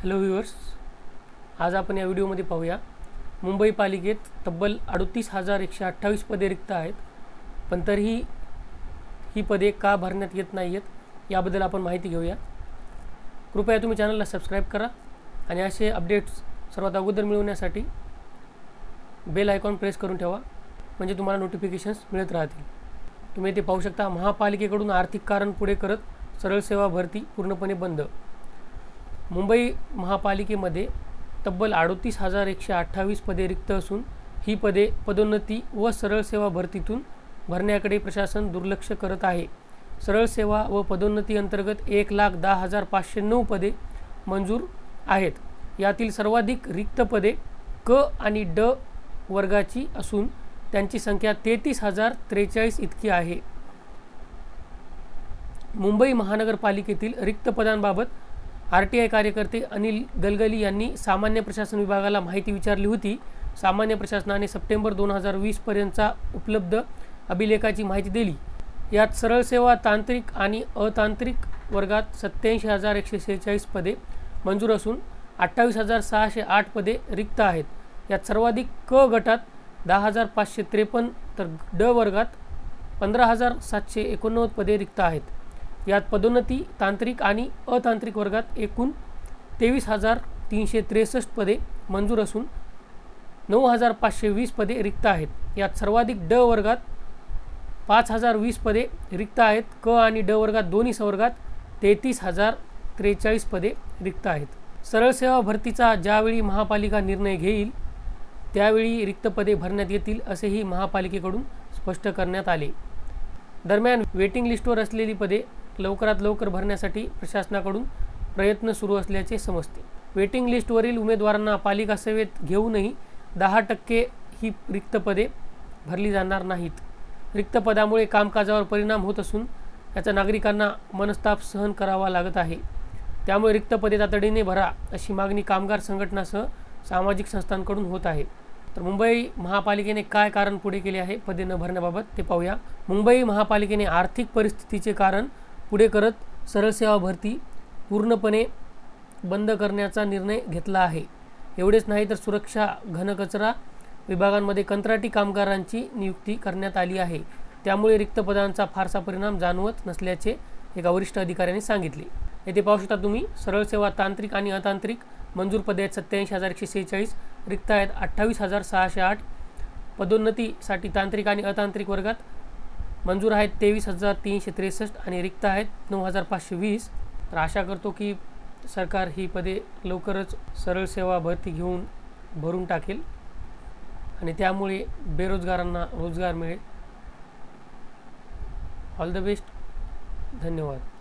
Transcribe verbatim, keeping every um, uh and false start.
Hello viewers, आज आपण या व्हिडिओमध्ये पाहूया मुंबई पालिकेत तब्बल अडतीस हजार एकशे अठ्ठावीस पदे रिक्त आहेत, पण तरीही ही पदे का भरण्यात येत नाही आहेत याबद्दल आपण माहिती घेऊया। कृपया तुम्ही चॅनलला सबस्क्राईब करा आणि असे अपडेट्स सर्वात अगोदर मिळवण्यासाठी बेल आयकॉन प्रेस करून ठेवा, म्हणजे तुम्हाला नोटिफिकेशन्स मिळत राहतील। तुम्ही इथे पाहू शकता, महापालिकेकडून आर्थिक कारण पुढे करत सरळ सेवा भरती पूर्णपणे बंद। मुंबई महापालिकेमध्ये तब्बल अडतीस हजार एकशे अठ्ठावीस पदे रिक्त असून ही पदे पदोन्नती व सरळ सेवा भरतीतून भरण्याकडे प्रशासन दुर्लक्ष करत आहे। सरळ सेवा व पदोन्नती अंतर्गत एक लाख दहा हजार पाचशे नऊ पदे मंजूर आहेत। यातील सर्वाधिक रिक्त पदे क आणि ड वर्गाची असून त्यांची संख्या तेहतीस हजार त्रेचाळीस इतकी आहे। मुंबई महानगरपालिकेतील रिक्त पदांबाबत आर टी आय कार्यकर्ते अनिल गलगली यांनी सामान्य प्रशासन विभागाला माहिती विचारली होती। सामान्य प्रशासनाने सप्टेंबर दोन हजार वीस पर्यंतचा उपलब्ध अभिलेखाची माहिती दिली। यात सरळ सेवा तांत्रिक आणि अतांत्रिक वर्गात सत्याऐंशी हजार एकशे सेहेचाळीस पदे मंजूर असून अठ्ठावीस हजार सहाशे आठ पदे रिक्त आहेत। यात सर्वाधिक क गटात दहा हजार पाचशे त्रेपन्न तर ड वर्गात पंधरा हजार सातशे एकोणनव्वद पदे रिक्त आहेत। यात पदोन्नती तांत्रिक आणि अतांत्रिक वर्गात एकूण तेवीस हजार तीनशे त्रेसष्ट पदे मंजूर असून नऊ हजार पाचशे वीस पदे रिक्त आहेत। यात सर्वाधिक ड वर्गात पाच हजार वीस पदे रिक्त आहेत। क आणि ड वर्गात दोन्ही संवर्गात तेहतीस हजार त्रेचाळीस पदे रिक्त आहेत। सरळ सेवा भरतीचा ज्यावेळी महापालिका निर्णय घेईल त्यावेळी रिक्त पदे भरण्यात येतील असेही महापालिकेकडून स्पष्ट करण्यात आले। दरम्यान वेटिंग लिस्टवर असलेली पदे लवकरात लवकर भरण्यासाठी प्रशासनाकडून प्रयत्न सुरू असल्याचे समजते। वेटिंग लिस्टवरील उमेदवारांना पालिका सेवेत घेऊनही दहा टक्के ही रिक्त पदे भरली जाणार नाहीत। रिक्त पदामुळे कामकाजावर परिणाम होत असून याचा नागरिकांना मनस्ताप सहन करावा लागत आहे। त्यामुळे रिक्त पदे तातडीने भरा अशी मागणी कामगार संघटनासह सामाजिक संस्थांकडून होत आहे। तर मुंबई महापालिकेने काय कारण पुढे केले आहे पदे न भरण्याबाबत ते पाहूया। मुंबई महापालिकेने आर्थिक परिस्थितीचे कारण पुढे करत सरळ सेवा भरती पूर्णपणे बंद करण्याचा निर्णय घेतला आहे। एवढेच नाही तर सुरक्षा घनकचरा विभागांमध्ये कंत्राटी कामगारांची नियुक्ती करण्यात आली आहे। त्यामुळे रिक्त पदांचा फारसा परिणाम जाणवत नसल्याचे एका वरिष्ठ अधिकाऱ्यांनी सांगितले। येथे पाहू शकता तुम्ही, सरळ सेवा तांत्रिक आणि अतांत्रिक मंजूर पदे आहेत सत्याऐंशी हजार एकशे सेहेचाळीस, रिक्त आहेत अठ्ठावीस हजार सहाशे आठ। पदोन्नतीसाठी तांत्रिक आणि अतांत्रिक वर्गात मंजूर आहेत तेवीस हजार तीनशे त्रेसष्ट आणि रिक्त आहेत नऊ हजार पाचशे वीस। तर आशा करतो की सरकार ही पदे लवकरच सरळ सेवा भरती घेऊन भरून टाकेल आणि त्यामुळे बेरोजगारांना रोजगार मिळेल। ऑल द बेस्ट, धन्यवाद।